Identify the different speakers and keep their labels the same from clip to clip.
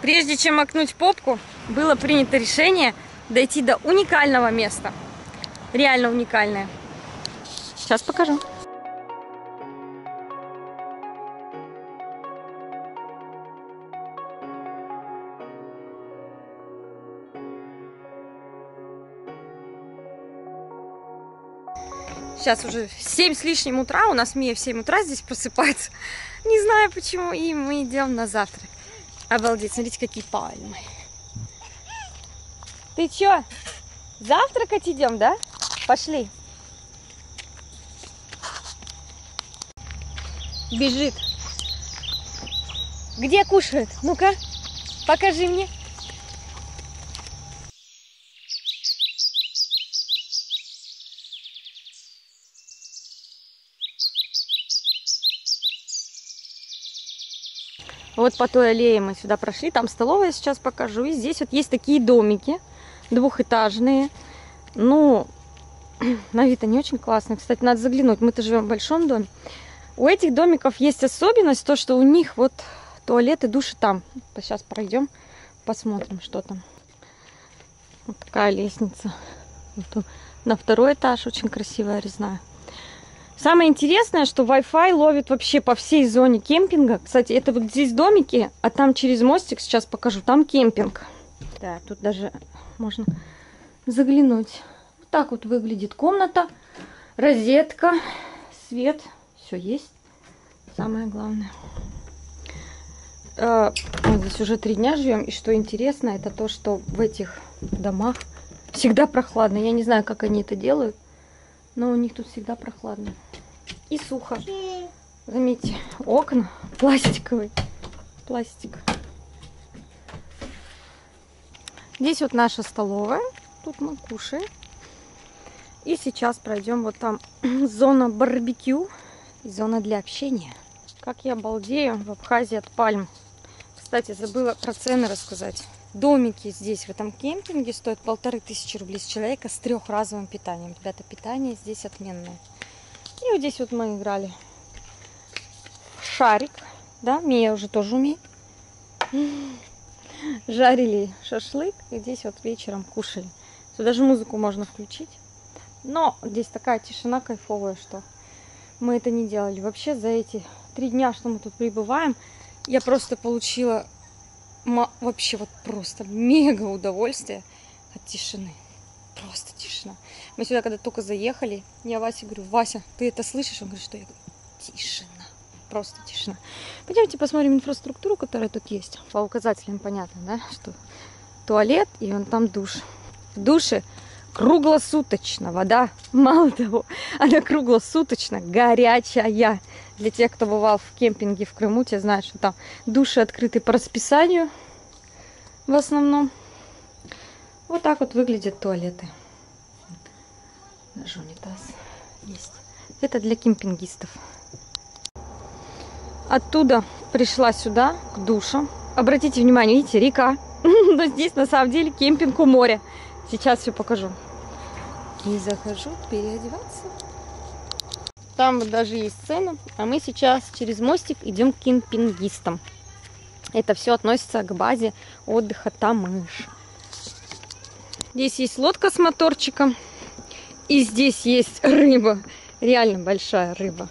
Speaker 1: Прежде чем окунуть попку, было принято решение дойти до уникального места. Реально уникальное. Сейчас покажу. Сейчас уже 7 с лишним утра. У нас Мия в 7 утра здесь просыпается. Не знаю почему. И мы идем на завтрак. Обалдеть, смотрите, какие пальмы. Ты чё? Завтракать идем, да? Пошли. Бежит. Где кушает? Ну-ка, покажи мне. Вот по той аллее мы сюда прошли, там столовая, сейчас покажу. И здесь вот есть такие домики, двухэтажные. Ну, на вид они очень классные. Кстати, надо заглянуть, мы-то живем в большом доме. У этих домиков есть особенность, то, что у них вот туалет и души там. Сейчас пройдем, посмотрим, что там. Вот такая лестница. Вот на второй этаж, очень красивая, резная. Самое интересное, что Wi-Fi ловит вообще по всей зоне кемпинга. Кстати, это вот здесь домики, а там через мостик, сейчас покажу, там кемпинг. Да, тут даже можно заглянуть. Вот так вот выглядит комната, розетка, свет, все есть. Самое главное. Мы здесь уже 3 дня живем, и что интересно, это то, что в этих домах всегда прохладно. Я не знаю, как они это делают. Но у них тут всегда прохладно. И сухо. Заметьте, окна пластиковые. Пластик. Здесь вот наша столовая. Тут мы кушаем. И сейчас пройдем вот там зона барбекю и зона для общения. Как я балдею в Абхазии от пальм. Кстати, забыла про цены рассказать. Домики здесь, в этом кемпинге, стоят 1500 рублей с человека с 3-разовым питанием. Ребята, питание здесь отменное. И вот здесь вот мы играли в шарик. Да, Мия уже тоже умеет. Жарили шашлык. И здесь вот вечером кушали. Тут даже музыку можно включить. Но здесь такая тишина кайфовая, что мы это не делали. Вообще за эти 3 дня, что мы тут пребываем, я просто получила... Вообще вот просто мега удовольствие от тишины. Просто тишина. Мы сюда когда только заехали, я Васе говорю: Вася, ты это слышишь? Он говорит, что? Я говорю: тишина. Просто тишина. Пойдемте посмотрим инфраструктуру, которая тут есть. По указателям понятно, да? Что туалет и вон там душ. В душе круглосуточно вода. Мало того, она круглосуточно горячая. Для тех, кто бывал в кемпинге в Крыму, те знают, что там души открыты по расписанию в основном. Вот так вот выглядят туалеты. Даже унитаз есть. Это для кемпингистов. Оттуда пришла сюда, к душам. Обратите внимание, видите, река. Но здесь на самом деле кемпинг у моря. Сейчас все покажу. И захожу переодеваться. Там вот даже есть сцена, а мы сейчас через мостик идем к кемпингистам. Это все относится к базе отдыха Тамыш. Здесь есть лодка с моторчиком. И здесь есть рыба. Реально большая рыба.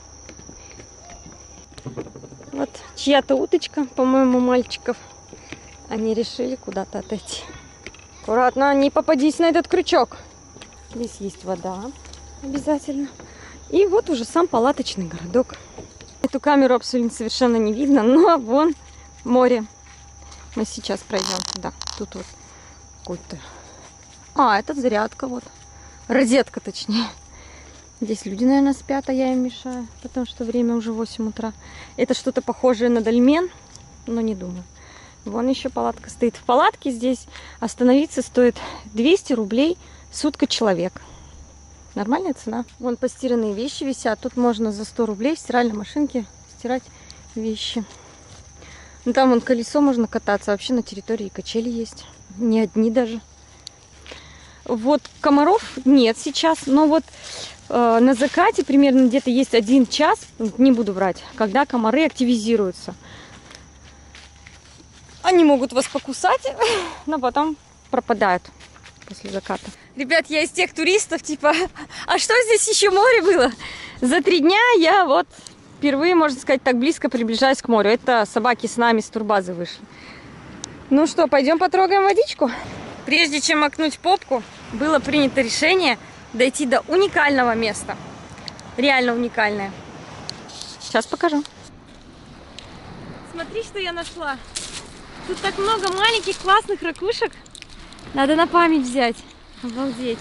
Speaker 1: Вот чья-то уточка, по-моему, мальчиков. Они решили куда-то отойти. Аккуратно, не попадись на этот крючок. Здесь есть вода обязательно. И вот уже сам палаточный городок. Эту камеру абсолютно совершенно не видно, но вон море. Мы сейчас пройдем туда. Тут вот какой-то... это зарядка вот. Розетка точнее. Здесь люди, наверное, спят, а я им мешаю, потому что время уже 8 утра. Это что-то похожее на дольмен, но не думаю. Вон еще палатка стоит. В палатке здесь остановиться стоит 200 рублей сутка человек. Нормальная цена. Вон постиранные вещи висят. Тут можно за 100 рублей в стиральной машинке стирать вещи. Ну, там вон колесо можно кататься. Вообще на территории качели есть. Не одни даже. Вот комаров нет сейчас. Но вот на закате примерно где-то есть 1 час. Не буду врать. Когда комары активизируются. Они могут вас покусать, но потом пропадают после заката. Ребят, я из тех туристов, типа, а что здесь еще море было? За 3 дня я вот впервые, можно сказать, так близко приближаюсь к морю. Это собаки с нами с турбазы вышли. Ну что, пойдем потрогаем водичку? Прежде чем макнуть попку, было принято решение дойти до уникального места. Реально уникальное. Сейчас покажу. Смотри, что я нашла. Тут так много маленьких классных ракушек. Надо на память взять. Обалдеть.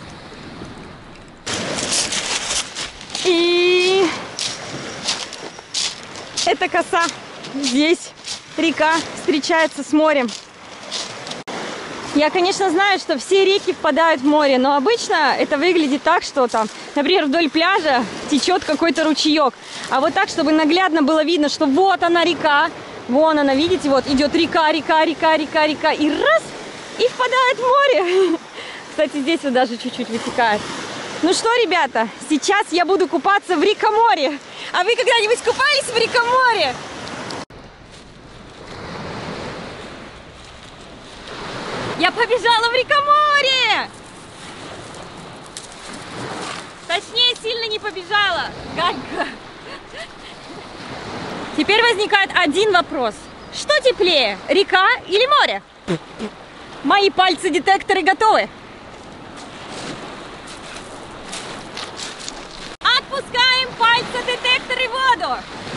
Speaker 1: И это коса. Здесь река встречается с морем. Я, конечно, знаю, что все реки впадают в море, но обычно это выглядит так, что там, например, вдоль пляжа течет какой-то ручеек. А вот так, чтобы наглядно было видно, что вот она река, вон она, видите, вот идет река, река, река, река, река, и раз, и впадает в море. Кстати, здесь вот даже чуть-чуть вытекает. Ну что, ребята, сейчас я буду купаться в рекоморье. А вы когда-нибудь купались в рекоморье? Я побежала в рекоморье! Точнее, сильно не побежала. Ганька. Теперь возникает один вопрос. Что теплее, река или море? Мои пальцы-детекторы готовы. Отпускаем пальцы-детекторы в воду.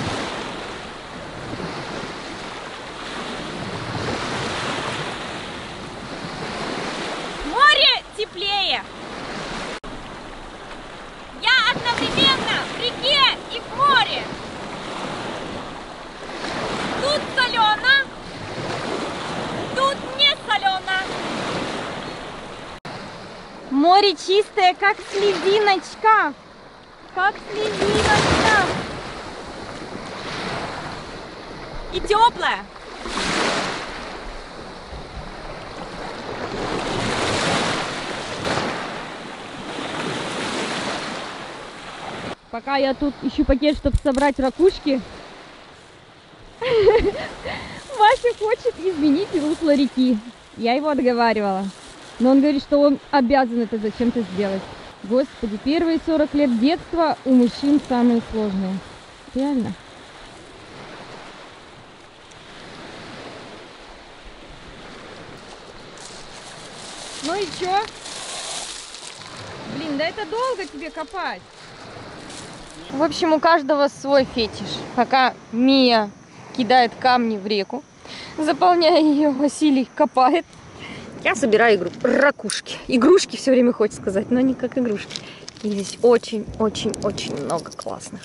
Speaker 1: Море теплее. Я одновременно в реке и в море. Тут солено, тут не солено. Море чистое, как слезиночка. Как слезиночка. И теплое. Пока я тут ищу пакет, чтобы собрать ракушки, Вася хочет изменить русло реки. Я его отговаривала. Но он говорит, что он обязан это зачем-то сделать. Господи, первые 40 лет детства у мужчин самые сложные. Реально. Ну и чё? Блин, да это долго тебе копать. В общем, у каждого свой фетиш. Пока Мия кидает камни в реку, заполняя ее, Василий копает. Я собираю ракушки. Игрушки все время хочется сказать, но не как игрушки. И здесь очень-очень-очень много классных.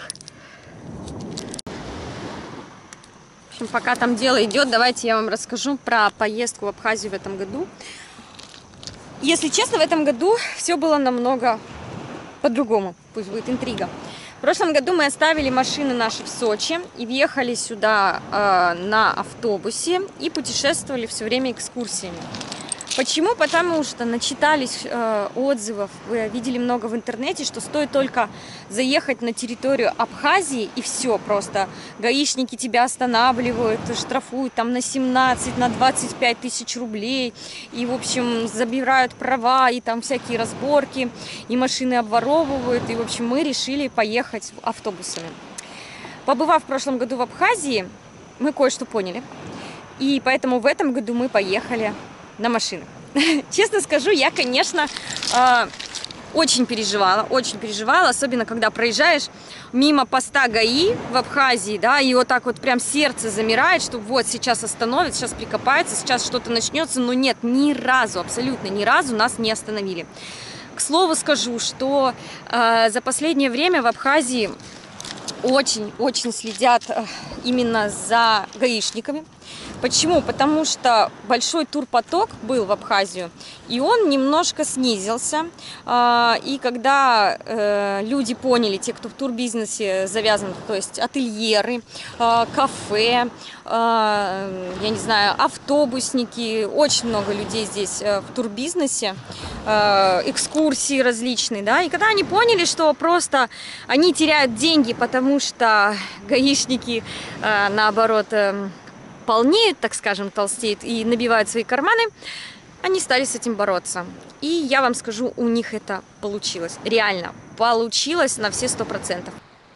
Speaker 1: В общем, пока там дело идет, давайте я вам расскажу про поездку в Абхазию в этом году. Если честно, в этом году все было намного по-другому. Пусть будет интрига. В прошлом году мы оставили машины наши в Сочи и въехали сюда на автобусе и путешествовали все время экскурсиями. Почему? Потому что начитались отзывов, вы видели много в интернете, что стоит только заехать на территорию Абхазии и все, просто гаишники тебя останавливают, штрафуют там на 17, на 25 тысяч рублей, и в общем забирают права, и там всякие разборки, и машины обворовывают, и в общем мы решили поехать автобусами. Побывав в прошлом году в Абхазии, мы кое-что поняли, и поэтому в этом году мы поехали на машинах. Честно скажу, я, конечно, очень переживала, особенно когда проезжаешь мимо поста ГАИ в Абхазии, да, и вот так вот прям сердце замирает, что вот сейчас остановят, сейчас прикопается, сейчас что-то начнется, но нет, ни разу, абсолютно ни разу нас не остановили. К слову скажу, что за последнее время в Абхазии очень следят именно за гаишниками. Почему? Потому что большой турпоток был в Абхазию, и он немножко снизился. И когда люди поняли, те, кто в турбизнесе завязан, то есть ательеры, кафе, я не знаю, автобусники, очень много людей здесь в турбизнесе, экскурсии различные, да, и когда они поняли, что просто они теряют деньги, потому что гаишники, наоборот, полнеют, так скажем, толстеют и набивают свои карманы, они стали с этим бороться. И я вам скажу, у них это получилось. Реально, получилось на все 100%.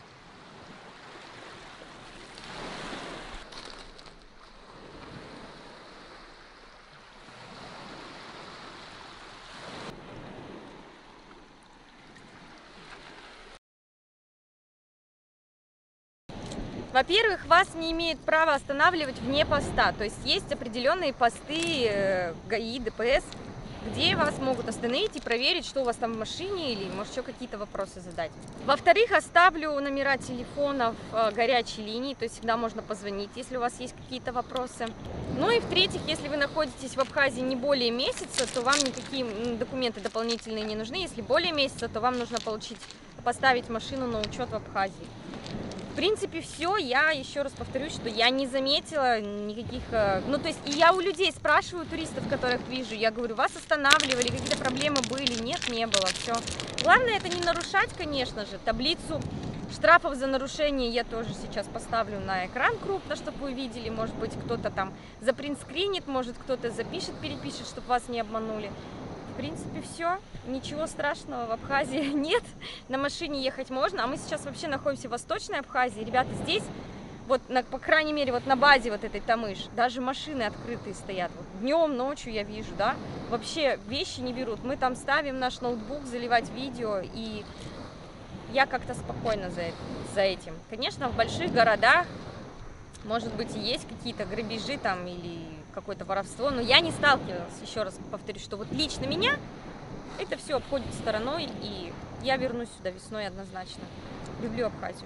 Speaker 1: Во-первых, вас не имеют права останавливать вне поста. То есть есть определенные посты ГАИ, ДПС, где вас могут остановить и проверить, что у вас там в машине, или, может, еще какие-то вопросы задать. Во-вторых, оставлю номера телефонов горячей линии, то есть всегда можно позвонить, если у вас есть какие-то вопросы. Ну и в-третьих, если вы находитесь в Абхазии не более месяца, то вам никакие документы дополнительные не нужны. Если более месяца, то вам нужно поставить машину на учет в Абхазии. В принципе, все. Я еще раз повторюсь, что я не заметила никаких... Ну, то есть, и я у людей спрашиваю, туристов, которых вижу, я говорю, вас останавливали, какие-то проблемы были? Нет, не было, все. Главное, это не нарушать, конечно же. Таблицу штрафов за нарушение я тоже сейчас поставлю на экран крупно, чтобы вы видели. Может быть, кто-то там запринтскринит, может, кто-то запишет, перепишет, чтобы вас не обманули. В принципе, все. Ничего страшного в Абхазии нет. На машине ехать можно. А мы сейчас вообще находимся в Восточной Абхазии. Ребята, здесь, вот, по крайней мере, вот на базе вот этой Тамыш, даже машины открытые стоят. Вот, днем, ночью я вижу, да. Вообще вещи не берут. Мы там ставим наш ноутбук, заливать видео, и я как-то спокойна за этим. Конечно, в больших городах, может быть, и есть какие-то грабежи там или какое-то воровство, но я не сталкивалась, еще раз повторюсь, что вот лично меня это все обходит стороной, и я вернусь сюда весной однозначно. Люблю Абхазию.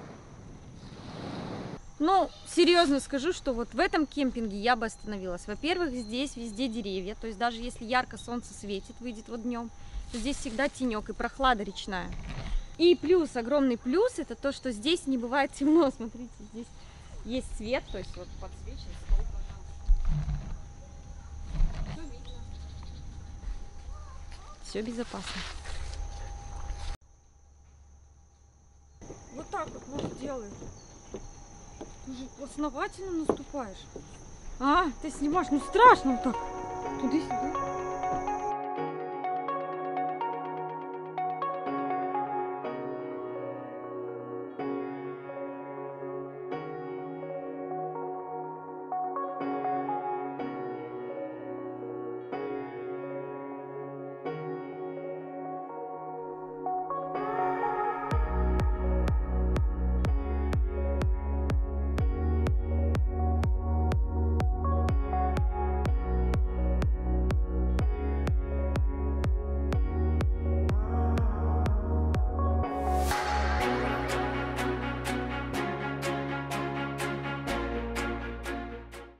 Speaker 1: Ну, серьезно скажу, что вот в этом кемпинге я бы остановилась. Во-первых, здесь везде деревья, то есть даже если ярко солнце светит, выйдет вот днем, то здесь всегда тенек и прохлада речная. И плюс, огромный плюс, это то, что здесь не бывает темно. Смотрите, здесь есть свет, то есть вот подсвечен стол, пожалуйста. Все видно. Все безопасно. Вот так вот муж делает. Ты же основательно наступаешь. А, ты снимаешь, ну страшно вот так. Туда-сюда.